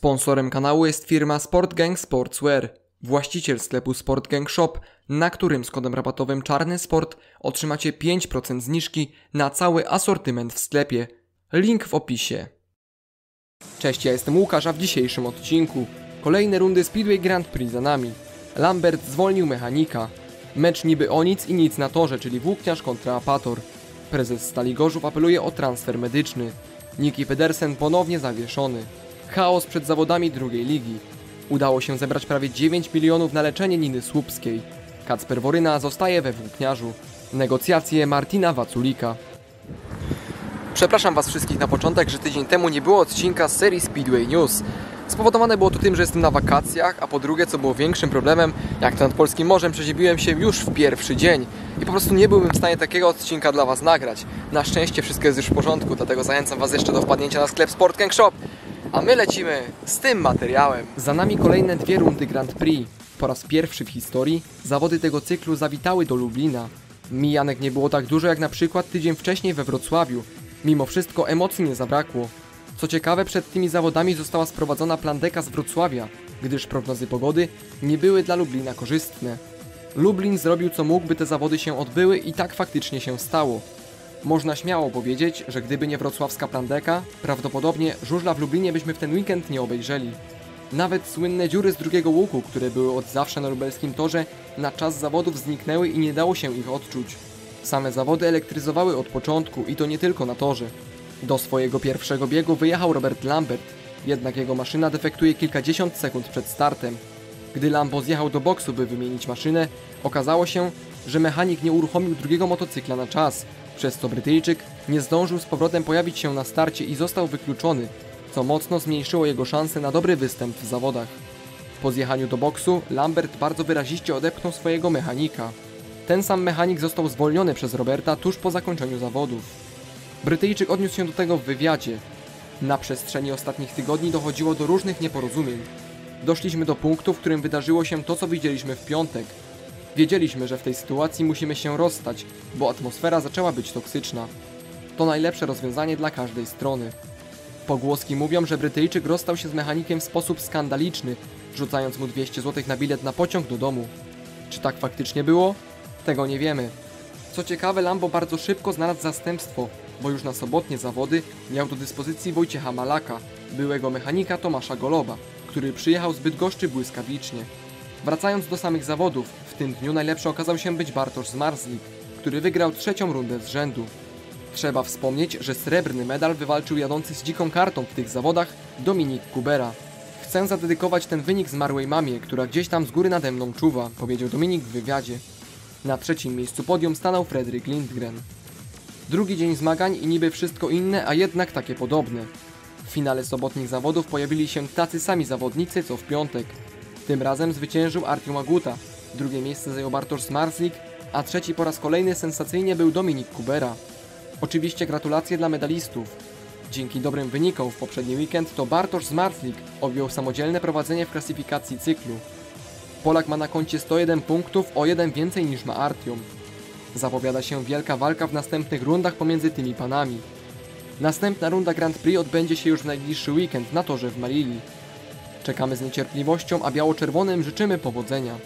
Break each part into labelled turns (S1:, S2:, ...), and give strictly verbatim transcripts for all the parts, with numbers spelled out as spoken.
S1: Sponsorem kanału jest firma SportGang Sportswear, właściciel sklepu SportGang Shop, na którym z kodem rabatowym CZARNYSPORT otrzymacie pięć procent zniżki na cały asortyment w sklepie. Link w opisie. Cześć, ja jestem Łukasz, a w dzisiejszym odcinku kolejne rundy Speedway Grand Prix za nami. Lambert zwolnił mechanika. Mecz niby o nic i nic na torze, czyli włókniarz kontra Apator. Prezes Stali Gorzów apeluje o transfer medyczny. Niki Pedersen ponownie zawieszony. Chaos przed zawodami drugiej ligi. Udało się zebrać prawie dziewięć milionów na leczenie Niny Słupskiej. Kacper Woryna zostaje we włókniarzu. Negocjacje Martina Waculika. Przepraszam Was wszystkich na początek, że tydzień temu nie było odcinka z serii Speedway News. Spowodowane było to tym, że jestem na wakacjach, a po drugie, co było większym problemem, jak to nad polskim morzem, przeziębiłem się już w pierwszy dzień i po prostu nie byłbym w stanie takiego odcinka dla Was nagrać. Na szczęście wszystko jest już w porządku, dlatego zachęcam Was jeszcze do wpadnięcia na sklep SportGang Shop, a my lecimy z tym materiałem. Za nami kolejne dwie rundy Grand Prix. Po raz pierwszy w historii zawody tego cyklu zawitały do Lublina. Mijanek nie było tak dużo jak na przykład tydzień wcześniej we Wrocławiu. Mimo wszystko emocji nie zabrakło. Co ciekawe, przed tymi zawodami została sprowadzona plandeka z Wrocławia, gdyż prognozy pogody nie były dla Lublina korzystne. Lublin zrobił co mógł, by te zawody się odbyły i tak faktycznie się stało. Można śmiało powiedzieć, że gdyby nie wrocławska plandeka, prawdopodobnie żużla w Lublinie byśmy w ten weekend nie obejrzeli. Nawet słynne dziury z drugiego łuku, które były od zawsze na lubelskim torze, na czas zawodów zniknęły i nie dało się ich odczuć. Same zawody elektryzowały od początku i to nie tylko na torze. Do swojego pierwszego biegu wyjechał Robert Lambert, jednak jego maszyna defektuje kilkadziesiąt sekund przed startem. Gdy Lambo zjechał do boksu, by wymienić maszynę, okazało się, że mechanik nie uruchomił drugiego motocykla na czas, przez co Brytyjczyk nie zdążył z powrotem pojawić się na starcie i został wykluczony, co mocno zmniejszyło jego szanse na dobry występ w zawodach. Po zjechaniu do boksu Lambert bardzo wyraziście odepchnął swojego mechanika. Ten sam mechanik został zwolniony przez Roberta tuż po zakończeniu zawodów. Brytyjczyk odniósł się do tego w wywiadzie. Na przestrzeni ostatnich tygodni dochodziło do różnych nieporozumień. Doszliśmy do punktu, w którym wydarzyło się to, co widzieliśmy w piątek. Wiedzieliśmy, że w tej sytuacji musimy się rozstać, bo atmosfera zaczęła być toksyczna. To najlepsze rozwiązanie dla każdej strony. Pogłoski mówią, że Brytyjczyk rozstał się z mechanikiem w sposób skandaliczny, rzucając mu dwieście złotych na bilet na pociąg do domu. Czy tak faktycznie było? Tego nie wiemy. Co ciekawe, Lambo bardzo szybko znalazł zastępstwo, bo już na sobotnie zawody miał do dyspozycji Wojciecha Malaka, byłego mechanika Tomasza Goloba, który przyjechał z Bydgoszczy błyskawicznie. Wracając do samych zawodów, w tym dniu najlepszy okazał się być Bartosz Zmarzlik, który wygrał trzecią rundę z rzędu. Trzeba wspomnieć, że srebrny medal wywalczył jadący z dziką kartą w tych zawodach Dominik Kubera. Chcę zadedykować ten wynik zmarłej mamie, która gdzieś tam z góry nade mną czuwa, powiedział Dominik w wywiadzie. Na trzecim miejscu podium stanął Fredrik Lindgren. Drugi dzień zmagań i niby wszystko inne, a jednak takie podobne. W finale sobotnich zawodów pojawili się tacy sami zawodnicy co w piątek. Tym razem zwyciężył Artiom Aguta, drugie miejsce zajął Bartosz Zmarzlik, a trzeci po raz kolejny sensacyjnie był Dominik Kubera. Oczywiście gratulacje dla medalistów. Dzięki dobrym wynikom w poprzedni weekend to Bartosz Zmarzlik objął samodzielne prowadzenie w klasyfikacji cyklu. Polak ma na koncie sto jeden punktów, o jeden więcej niż ma Artiom. Zapowiada się wielka walka w następnych rundach pomiędzy tymi panami. Następna runda Grand Prix odbędzie się już w najbliższy weekend na torze w Marili. Czekamy z niecierpliwością, a biało-czerwonym życzymy powodzenia.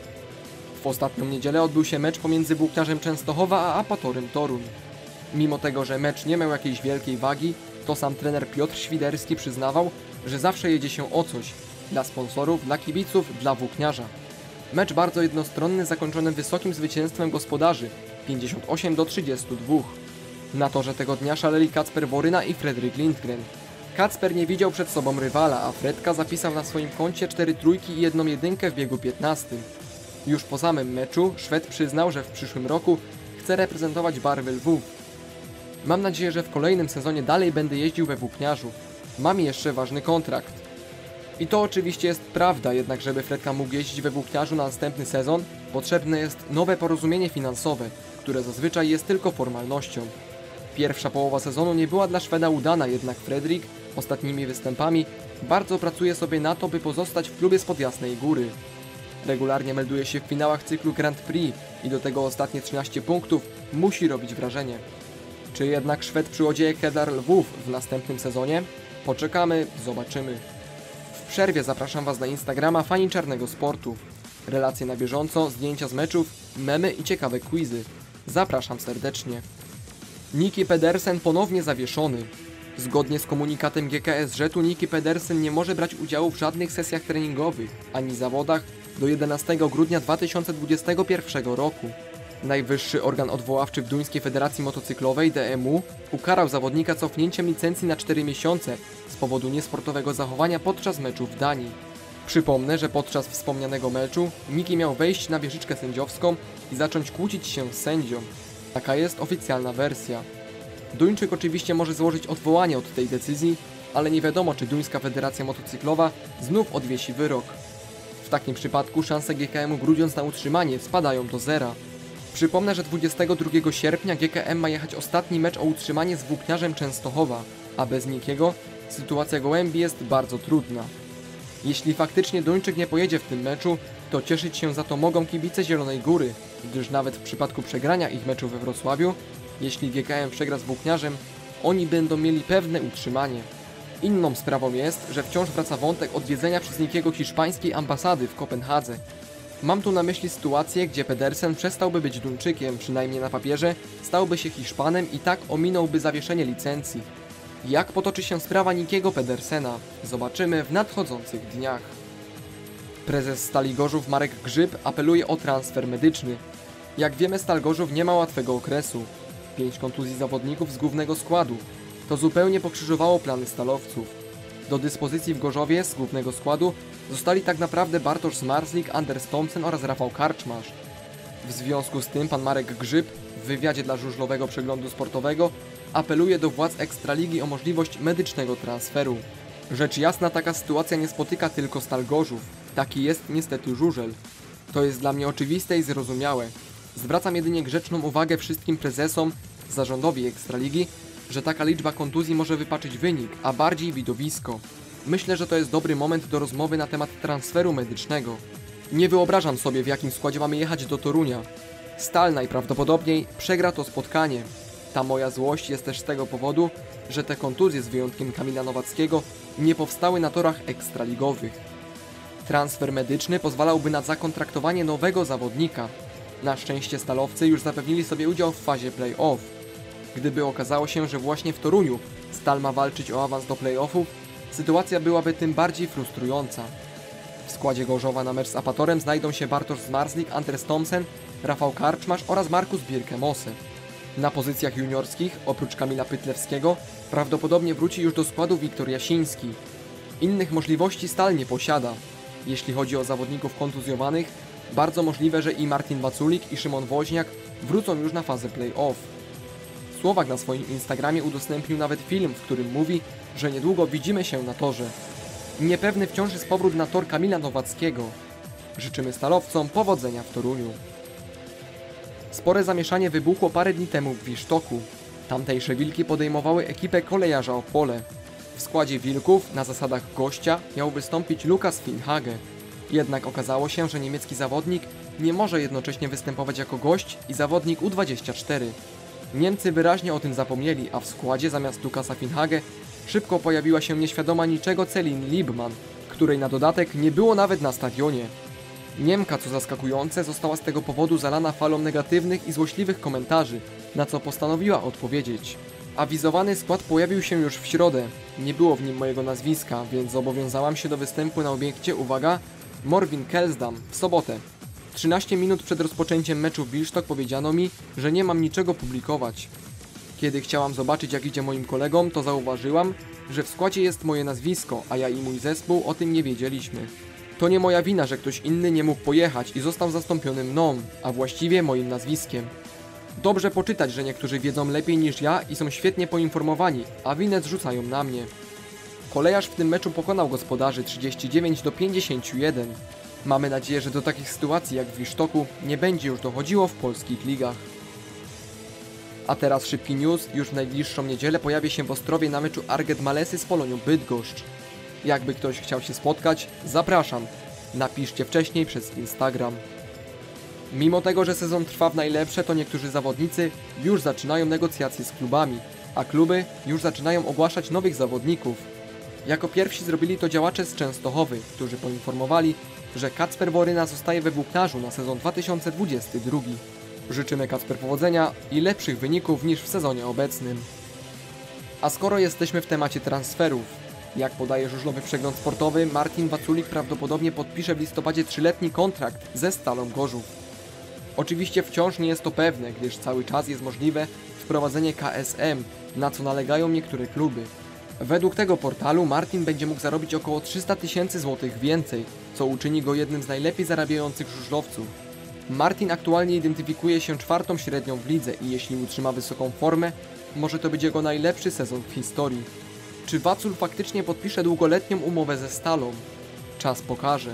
S1: W ostatnią niedzielę odbył się mecz pomiędzy włókniarzem Częstochowa a Apatorem Toruń. Mimo tego, że mecz nie miał jakiejś wielkiej wagi, to sam trener Piotr Świderski przyznawał, że zawsze jedzie się o coś. Dla sponsorów, dla kibiców, dla włókniarza. Mecz bardzo jednostronny, zakończony wysokim zwycięstwem gospodarzy pięćdziesiąt osiem do trzydziestu dwóch. Na torze tego dnia szaleli Kacper Woryna i Fredrik Lindgren. Kacper nie widział przed sobą rywala, a Fredka zapisał na swoim koncie cztery trójki i jedną jedynkę w biegu piętnastym. Już po samym meczu Szwed przyznał, że w przyszłym roku chce reprezentować barwy Lwów. Mam nadzieję, że w kolejnym sezonie dalej będę jeździł we włókniarzu. Mam jeszcze ważny kontrakt. I to oczywiście jest prawda, jednak żeby Fredka mógł jeździć we włókniarzu na następny sezon, potrzebne jest nowe porozumienie finansowe, które zazwyczaj jest tylko formalnością. Pierwsza połowa sezonu nie była dla Szweda udana, jednak Fredrik ostatnimi występami bardzo pracuje sobie na to, by pozostać w klubie spod Jasnej Góry. Regularnie melduje się w finałach cyklu Grand Prix i do tego ostatnie trzynaście punktów musi robić wrażenie. Czy jednak Szwed przyodzieje Kedar Lwów w następnym sezonie? Poczekamy, zobaczymy. przerwie zapraszam Was na Instagrama Fani Czarnego Sportu. Relacje na bieżąco, zdjęcia z meczów, memy i ciekawe quizy. Zapraszam serdecznie. Niki Pedersen ponownie zawieszony. Zgodnie z komunikatem G K S Rzetu Niki Pedersen nie może brać udziału w żadnych sesjach treningowych ani zawodach do jedenastego grudnia dwa tysiące dwudziestego pierwszego roku. Najwyższy organ odwoławczy w Duńskiej Federacji Motocyklowej D M U ukarał zawodnika cofnięciem licencji na cztery miesiące z powodu niesportowego zachowania podczas meczu w Danii. Przypomnę, że podczas wspomnianego meczu Niki miał wejść na wieżyczkę sędziowską i zacząć kłócić się z sędzią. Taka jest oficjalna wersja. Duńczyk oczywiście może złożyć odwołanie od tej decyzji, ale nie wiadomo, czy Duńska Federacja Motocyklowa znów odwiesi wyrok. W takim przypadku szanse G K M-u Grudziądz na utrzymanie spadają do zera. Przypomnę, że dwudziestego drugiego sierpnia G K M ma jechać ostatni mecz o utrzymanie z Włókniarzem Częstochowa, a bez Nikiego sytuacja gołębi jest bardzo trudna. Jeśli faktycznie Duńczyk nie pojedzie w tym meczu, to cieszyć się za to mogą kibice Zielonej Góry, gdyż nawet w przypadku przegrania ich meczu we Wrocławiu, jeśli G K M przegra z Włókniarzem, oni będą mieli pewne utrzymanie. Inną sprawą jest, że wciąż wraca wątek odwiedzenia przez Nikiego hiszpańskiej ambasady w Kopenhadze. Mam tu na myśli sytuację, gdzie Pedersen przestałby być Duńczykiem, przynajmniej na papierze, stałby się Hiszpanem i tak ominąłby zawieszenie licencji. Jak potoczy się sprawa Nikiego Pedersena? Zobaczymy w nadchodzących dniach. Prezes Stali Gorzów Marek Grzyb apeluje o transfer medyczny. Jak wiemy, Stal Gorzów nie ma łatwego okresu. Pięć kontuzji zawodników z głównego składu. To zupełnie pokrzyżowało plany stalowców. Do dyspozycji w Gorzowie z głównego składu zostali tak naprawdę Bartosz Zmarzlik, Anders Thompson oraz Rafał Karczmarz. W związku z tym pan Marek Grzyb w wywiadzie dla żużlowego przeglądu sportowego apeluje do władz Ekstraligi o możliwość medycznego transferu. Rzecz jasna, taka sytuacja nie spotyka tylko Stal Gorzów. Taki jest niestety żużel. To jest dla mnie oczywiste i zrozumiałe. Zwracam jedynie grzeczną uwagę wszystkim prezesom, zarządowi Ekstraligi, że taka liczba kontuzji może wypaczyć wynik, a bardziej widowisko. Myślę, że to jest dobry moment do rozmowy na temat transferu medycznego. Nie wyobrażam sobie, w jakim składzie mamy jechać do Torunia. Stal najprawdopodobniej przegra to spotkanie. Ta moja złość jest też z tego powodu, że te kontuzje z wyjątkiem Kamila Nowackiego nie powstały na torach ekstraligowych. Transfer medyczny pozwalałby na zakontraktowanie nowego zawodnika. Na szczęście stalowcy już zapewnili sobie udział w fazie play-off. Gdyby okazało się, że właśnie w Toruniu Stal ma walczyć o awans do play-offów, sytuacja byłaby tym bardziej frustrująca. W składzie Gorzowa na mecz z Apatorem znajdą się Bartosz Zmarzlik, Anders Thompson, Rafał Karczmarz oraz Markus Birkemose. Na pozycjach juniorskich, oprócz Kamila Pytlewskiego, prawdopodobnie wróci już do składu Wiktor Jasiński. Innych możliwości Stal nie posiada. Jeśli chodzi o zawodników kontuzjowanych, bardzo możliwe, że i Martin Waculik i Szymon Woźniak wrócą już na fazę play-off. Słowak na swoim Instagramie udostępnił nawet film, w którym mówi, że niedługo widzimy się na torze. Niepewny wciąż jest powrót na tor Kamila Nowackiego. Życzymy stalowcom powodzenia w Toruniu. Spore zamieszanie wybuchło parę dni temu w Wisztoku. Tamtejsze Wilki podejmowały ekipę kolejarza Opole. W składzie Wilków na zasadach gościa miał wystąpić Lukas Finhage. Jednak okazało się, że niemiecki zawodnik nie może jednocześnie występować jako gość i zawodnik U dwadzieścia cztery. Niemcy wyraźnie o tym zapomnieli, a w składzie zamiast Lukasa Finhage szybko pojawiła się nieświadoma niczego Celin Liebman, której na dodatek nie było nawet na stadionie. Niemka, co zaskakujące, została z tego powodu zalana falą negatywnych i złośliwych komentarzy, na co postanowiła odpowiedzieć. Awizowany skład pojawił się już w środę. Nie było w nim mojego nazwiska, więc zobowiązałam się do występu na obiekcie, uwaga, Morwin Kelsdam w sobotę. trzynaście minut przed rozpoczęciem meczu w Białystok powiedziano mi, że nie mam niczego publikować. Kiedy chciałam zobaczyć, jak idzie moim kolegom, to zauważyłam, że w składzie jest moje nazwisko, a ja i mój zespół o tym nie wiedzieliśmy. To nie moja wina, że ktoś inny nie mógł pojechać i został zastąpiony mną, a właściwie moim nazwiskiem. Dobrze poczytać, że niektórzy wiedzą lepiej niż ja i są świetnie poinformowani, a winę zrzucają na mnie. Kolejarz w tym meczu pokonał gospodarzy trzydzieści dziewięć do pięćdziesięciu jeden. Mamy nadzieję, że do takich sytuacji jak w Wisztoku nie będzie już dochodziło w polskich ligach. A teraz szybki news, już w najbliższą niedzielę pojawi się w Ostrowie na meczu Arget Malesy z Polonią Bydgoszcz. Jakby ktoś chciał się spotkać, zapraszam. Napiszcie wcześniej przez Instagram. Mimo tego, że sezon trwa w najlepsze, to niektórzy zawodnicy już zaczynają negocjacje z klubami, a kluby już zaczynają ogłaszać nowych zawodników. Jako pierwsi zrobili to działacze z Częstochowy, którzy poinformowali, że Kacper Boryna zostaje we włóknarzu na sezon dwa tysiące dwudziesty drugi. Życzymy Kacper powodzenia i lepszych wyników niż w sezonie obecnym. A skoro jesteśmy w temacie transferów, jak podaje żużlowy przegląd sportowy, Martin Waculik prawdopodobnie podpisze w listopadzie trzyletni kontrakt ze Stalą Gorzów. Oczywiście wciąż nie jest to pewne, gdyż cały czas jest możliwe wprowadzenie K S M, na co nalegają niektóre kluby. Według tego portalu Martin będzie mógł zarobić około trzysta tysięcy złotych więcej, co uczyni go jednym z najlepiej zarabiających żużlowców. Martin aktualnie identyfikuje się czwartą średnią w lidze i jeśli utrzyma wysoką formę, może to być jego najlepszy sezon w historii. Czy Wacul faktycznie podpisze długoletnią umowę ze Stalą? Czas pokaże.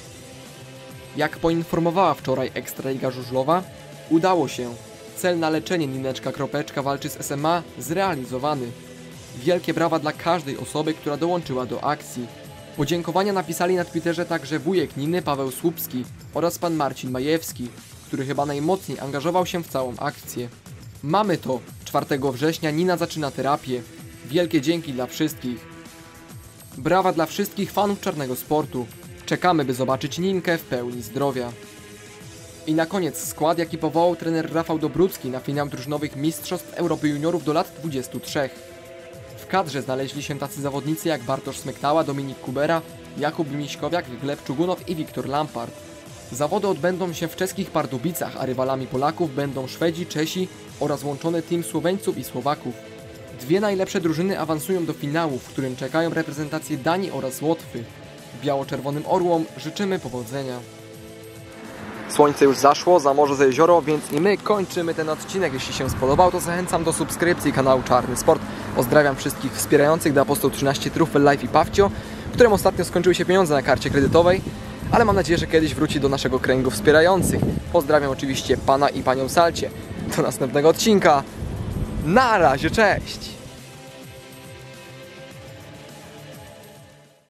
S1: Jak poinformowała wczoraj Ekstraliga Żużlowa, udało się. Cel na leczenie Nineczka Kropeczka walczy z S M A zrealizowany. Wielkie brawa dla każdej osoby, która dołączyła do akcji. Podziękowania napisali na Twitterze także wujek Niny Paweł Słupski oraz pan Marcin Majewski, który chyba najmocniej angażował się w całą akcję. Mamy to! czwartego września Nina zaczyna terapię. Wielkie dzięki dla wszystkich. Brawa dla wszystkich fanów czarnego sportu. Czekamy, by zobaczyć Ninkę w pełni zdrowia. I na koniec skład, jaki powołał trener Rafał Dobrucki na finał drużynowych Mistrzostw Europy Juniorów do lat dwudziestu trzech. W kadrze znaleźli się tacy zawodnicy jak Bartosz Smektała, Dominik Kubera, Jakub Miśkowiak, Gleb Czugunow i Wiktor Lampard. Zawody odbędą się w czeskich Pardubicach, a rywalami Polaków będą Szwedzi, Czesi oraz łączony team Słoweńców i Słowaków. Dwie najlepsze drużyny awansują do finału, w którym czekają reprezentacje Danii oraz Łotwy. Biało-czerwonym orłom życzymy powodzenia. Słońce już zaszło, za morze, za jezioro, więc i my kończymy ten odcinek. Jeśli się spodobał, to zachęcam do subskrypcji kanału Czarny Sport. Pozdrawiam wszystkich wspierających do Apostoł trzynaście, Trufel, Life i Pawcio, którym ostatnio skończyły się pieniądze na karcie kredytowej, ale mam nadzieję, że kiedyś wróci do naszego kręgu wspierających. Pozdrawiam oczywiście pana i panią Salcie. Do następnego odcinka. Na razie, cześć!